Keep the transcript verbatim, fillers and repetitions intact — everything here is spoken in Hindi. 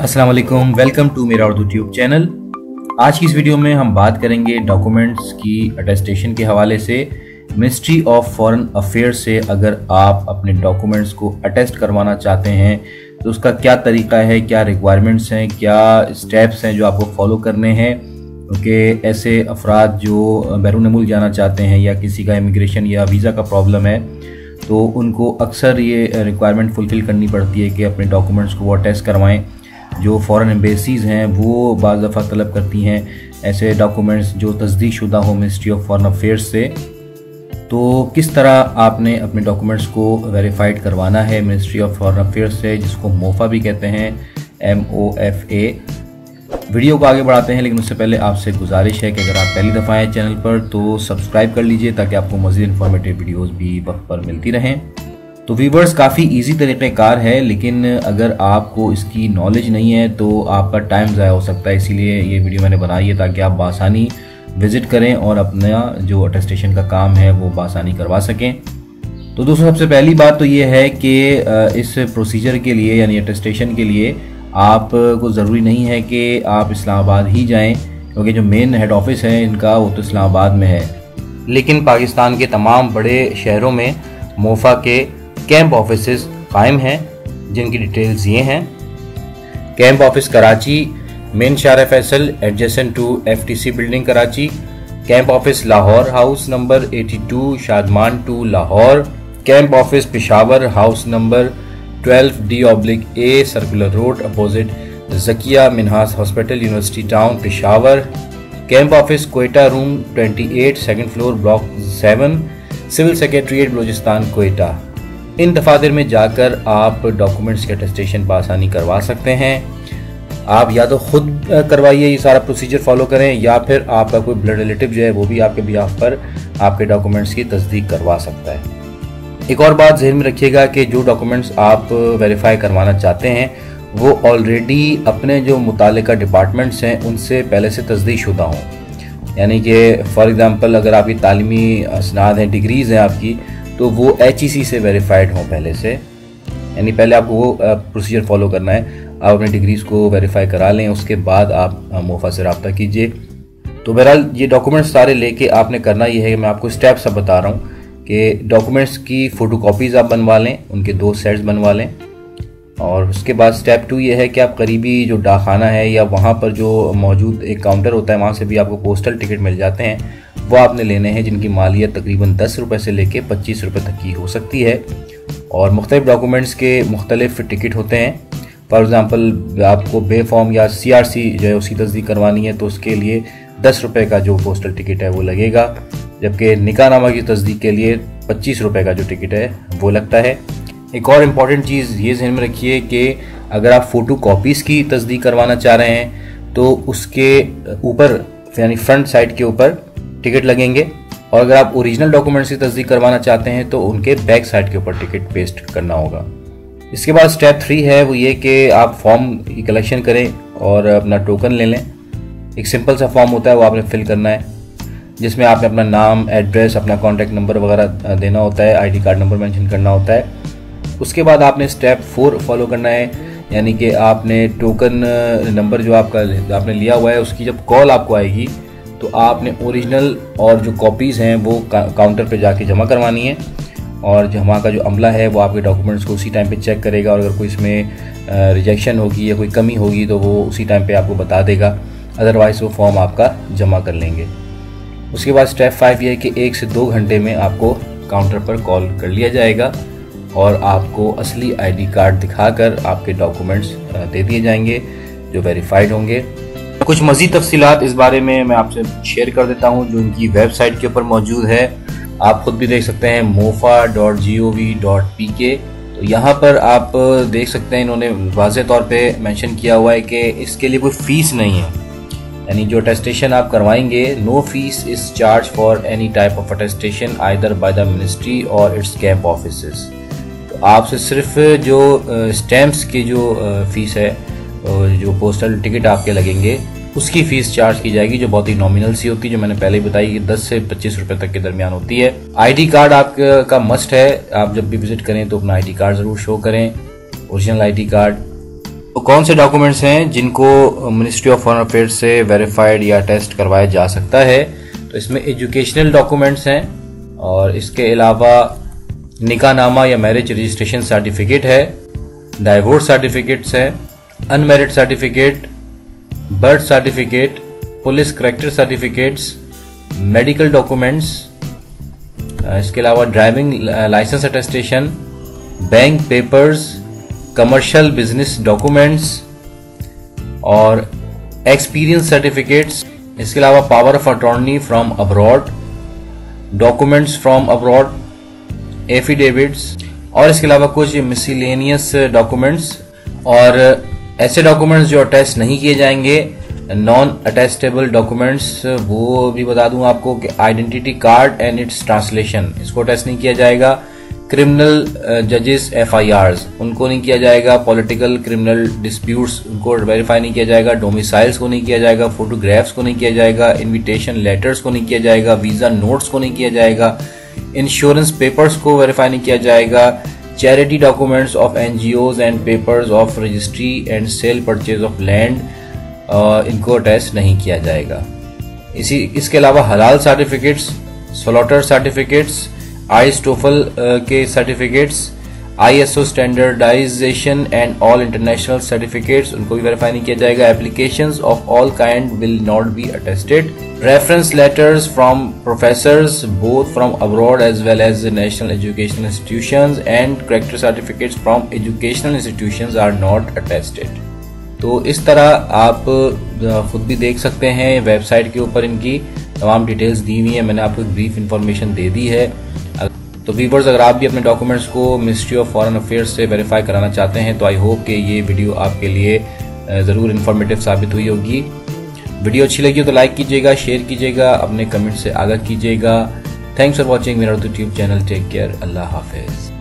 अस्सलाम वालेकुम, वेलकम टू मेरा उर्दू ट्यूब चैनल। आज की इस वीडियो में हम बात करेंगे डॉक्यूमेंट्स की अटेस्टेशन के हवाले से। मिनिस्ट्री ऑफ फॉरेन अफेयर्स से अगर आप अपने डॉक्यूमेंट्स को अटेस्ट करवाना चाहते हैं तो उसका क्या तरीका है, क्या रिक्वायरमेंट्स हैं, क्या स्टेप्स हैं जो आपको फॉलो करने हैं। क्योंकि ऐसे अफराद जो बैरून मुल्क जाना चाहते हैं या किसी का इमिग्रेशन या वीज़ा का प्रॉब्लम है तो उनको अक्सर ये रिक्वायरमेंट फुलफ़िल करनी पड़ती है कि अपने डॉक्यूमेंट्स को वो अटेस्ट करवाएं। जो फ़ॉरेन एम्बेसीज़ हैं वो बाज़ दफ़ा तलब करती हैं ऐसे डॉक्यूमेंट्स जो तस्दीक शुदा हो मिनिस्ट्री ऑफ फॉरेन अफेयर्स से। तो किस तरह आपने अपने डॉक्यूमेंट्स को वेरीफाइड करवाना है मिनिस्ट्री ऑफ फॉरेन अफेयर्स से, जिसको मोफा भी कहते हैं, M O F A. Video को आगे बढ़ाते हैं, लेकिन उससे पहले आपसे गुजारिश है कि अगर आप पहली दफ़ा आए चैनल पर तो सब्सक्राइब कर लीजिए ताकि आपको मज़ीद इन्फॉर्मेटिव वीडियोस भी वक्त पर मिलती रहें। तो व्यूवर्स, काफ़ी इजी तरीक़ेकार है, लेकिन अगर आपको इसकी नॉलेज नहीं है तो आपका टाइम ज़ाया हो सकता है। इसीलिए ये वीडियो मैंने बनाई है ताकि आप बासानी विज़िट करें और अपना जो अटेस्टेशन का काम है वो बासानी करवा सकें। तो दोस्तों, सबसे पहली बात तो ये है कि इस प्रोसीजर के लिए यानी अटेस्टेशन के लिए आपको ज़रूरी नहीं है कि आप इस्लामाबाद ही जाएं, क्योंकि जो मेन हेड ऑफिस है इनका वो तो इस्लामाबाद में है। लेकिन पाकिस्तान के तमाम बड़े शहरों में मोफा के कैंप ऑफिसेस कायम हैं, जिनकी डिटेल्स ये हैं। Camp office Karachi, main Shahrah Faisal adjacent to F T C building Karachi. Camp office Lahore, house number बयासी, Shadman two Lahore. Camp office Peshawar, house number twelve D oblique A, circular road opposite Zakia Minhas hospital, university town, Peshawar. Camp office Quetta, room अट्ठाईस, second floor, block seven, civil secretariat Balochistan, Quetta. इन दफातर में जाकर आप डॉक्यूमेंट्स के अटेस्टेशन बआसानी करवा सकते हैं। आप या तो खुद करवाइए, ये सारा प्रोसीजर फॉलो करें, या फिर आपका कोई ब्लड रिलेटिव जो है वो भी आपके बिहाफ पर आपके डॉक्यूमेंट्स की तस्दीक करवा सकता है। एक और बात ज़हन में रखिएगा कि जो डॉक्यूमेंट्स आप वेरीफाई करवाना चाहते हैं वो ऑलरेडी अपने जो मुतालिका डिपार्टमेंट्स हैं उनसे पहले से तस्दीक शुदा हों। यानी कि फॉर एग्ज़ाम्पल अगर आपकी तालीमी असनाद हैं, डिग्रीज़ हैं आपकी, तो वो एच ई सी से वेरीफाइड हों पहले से। यानी पहले आपको वो प्रोसीजर फॉलो करना है, आप अपनी डिग्रीज़ को वेरीफाई करा लें, उसके बाद आप मोफा से रब्ता कीजिए। तो बहरहाल ये डॉक्यूमेंट्स सारे लेके आपने करना ये है कि मैं आपको स्टेप सब बता रहा हूँ कि डॉक्यूमेंट्स की फ़ोटो कॉपीज़ आप बनवा लें, उनके दो सेट्स बनवा लें। और उसके बाद स्टेप टू ये है कि आप करीबी जो डाकखाना है या वहाँ पर जो मौजूद एक काउंटर होता है वहाँ से भी आपको पोस्टल टिकट मिल जाते हैं, वो आपने लेने हैं, जिनकी मालियत तकरीबन दस रुपये से लेके पच्चीस रुपये तक की हो सकती है। और मुख्तलिफ डॉक्यूमेंट्स के मुख्तलिफ टिकट होते हैं। फॉर एग्ज़ाम्पल आपको बे फॉर्म या सी आर सी जो है उसकी तस्दीक करवानी है तो उसके लिए दस रुपये का जो पोस्टल टिकट है वो लगेगा, जबकि निकाहनामा की तस्दीक के लिए पच्चीस रुपये का जो टिकट है वो लगता है। एक और इम्पॉर्टेंट चीज़ ये ध्यान में रखिए कि अगर आप फ़ोटो कॉपीज़ की तस्दीक करवाना चाह रहे हैं तो उसके ऊपर यानी फ्रंट साइड के ऊपर टिकट लगेंगे, और अगर आप ओरिजिनल डॉक्यूमेंट्स की तस्दीक करवाना चाहते हैं तो उनके बैक साइड के ऊपर टिकट पेस्ट करना होगा। इसके बाद स्टेप थ्री है वो ये कि आप फॉर्म की कलेक्शन करें और अपना टोकन ले लें। एक सिंपल सा फॉर्म होता है, वो आपने फिल करना है, जिसमें आपने अपना नाम, एड्रेस, अपना कॉन्टैक्ट नंबर वगैरह देना होता है, आईडी कार्ड नंबर मेंशन करना होता है। उसके बाद आपने स्टेप फोर फॉलो करना है, यानी कि आपने टोकन नंबर जो आपका आपने लिया हुआ है उसकी जब कॉल आपको आएगी तो आपने ओरिजिनल और जो कॉपीज़ हैं वो काउंटर पे जाके जमा करवानी है, और जो वहाँ का जो अमला है वो आपके डॉक्यूमेंट्स को उसी टाइम पे चेक करेगा, और अगर कोई इसमें रिजेक्शन होगी या कोई कमी होगी तो वो उसी टाइम पे आपको बता देगा, अदरवाइज़ वो फॉर्म आपका जमा कर लेंगे। उसके बाद स्टेप फाइव ये है कि एक से दो घंटे में आपको काउंटर पर कॉल कर लिया जाएगा और आपको असली आईडी कार्ड दिखाकर आपके डॉक्यूमेंट्स दे दिए जाएंगे जो वेरीफाइड होंगे। कुछ मज़ीद तफसीलात इस बारे में मैं आपसे शेयर कर देता हूँ जो उनकी वेबसाइट के ऊपर मौजूद है। आप खुद भी देख सकते हैं MOFA dot G O V dot P K. तो यहाँ पर आप देख सकते हैं इन्होंने वाज़ेह तौर पे मेंशन किया हुआ है कि इसके लिए कोई फ़ीस नहीं है, यानी जो अटेस्टेशन आप करवाएंगे, no fee is charge for any type of attestation either by the ministry और इट्स कैंप ऑफिसेस। तो आपसे सिर्फ जो स्टैम्प्स की जो फ़ीस है, जो पोस्टल टिकट आपके लगेंगे, उसकी फ़ीस चार्ज की जाएगी, जो बहुत ही नॉमिनल सी होती है, जो मैंने पहले ही बताई कि दस से पच्चीस रुपए तक के दरमियान होती है। आईडी कार्ड आपका मस्ट है, आप जब भी विजिट करें तो अपना आईडी कार्ड ज़रूर शो करें, ओरिजिनल आईडी कार्ड। तो कौन से डॉक्यूमेंट्स हैं जिनको मिनिस्ट्री ऑफ फॉरेन अफेयर्स से वेरीफाइड या टेस्ट करवाया जा सकता है? तो इसमें एजुकेशनल डॉक्यूमेंट्स हैं और इसके अलावा निकाहनामा या मैरिज रजिस्ट्रेशन सर्टिफिकेट है, डाइवोर्स सर्टिफिकेट्स है, unmarried certificate, birth certificate, police character certificates, medical documents, इसके अलावा driving licence attestation, bank papers, commercial business documents और एक्सपीरियंस सर्टिफिकेट्स। इसके अलावा power of attorney from abroad, documents from abroad, affidavits और इसके अलावा कुछ मिसलेनियस डॉक्यूमेंट्स। और ऐसे डॉक्यूमेंट्स जो अटैच नहीं किए जाएंगे, नॉन अटेस्टेबल डॉक्यूमेंट्स, वो भी बता दूं आपको कि identity card and its translation, इसको अटैच नहीं किया जाएगा। क्रिमिनल जजेस एफ आई आर्स, उनको नहीं किया जाएगा। पॉलिटिकल क्रिमिनल डिस्प्यूट्स, उनको वेरीफाई नहीं किया जाएगा। डोमिसाइल्स को नहीं किया जाएगा। फोटोग्राफ्स को नहीं किया जाएगा। इनविटेशन लेटर्स को नहीं किया जाएगा। वीजा नोट्स को नहीं किया जाएगा। इंश्योरेंस पेपर्स को वेरीफाई नहीं किया जाएगा। Charity documents of NGOs and papers of registry and sale purchase of land, इनको अटैच नहीं किया जाएगा। इसी इसके अलावा हलाल सर्टिफिकेट्स, स्लॉटर सर्टिफिकेट्स, आईएस टोफल के certificates, ISO standardization and all international certificates, उनको भी वेरीफाई नहीं किया जाएगा। Applications of all kind will not be attested. Reference letters from professors both from abroad as well as national educational institutions and character certificates from educational institutions are not attested. तो इस तरह आप खुद भी देख सकते हैं, वेबसाइट के ऊपर इनकी तमाम डिटेल्स दी हुई है। मैंने आपको एक ब्रीफ इन्फॉर्मेशन दे दी है। तो व्यूअर्स, अगर आप भी अपने डॉक्यूमेंट्स को मिनिस्ट्री ऑफ फॉरेन अफेयर्स से वेरीफाई कराना चाहते हैं तो आई होप कि ये वीडियो आपके लिए ज़रूर इन्फॉर्मेटिव साबित हुई होगी। वीडियो अच्छी लगी हो तो लाइक कीजिएगा, शेयर कीजिएगा, अपने कमेंट से आगाह कीजिएगा। थैंक्स फॉर वॉचिंग मेरा यूट्यूब चैनल। टेक केयर, अल्लाह हाफिज़।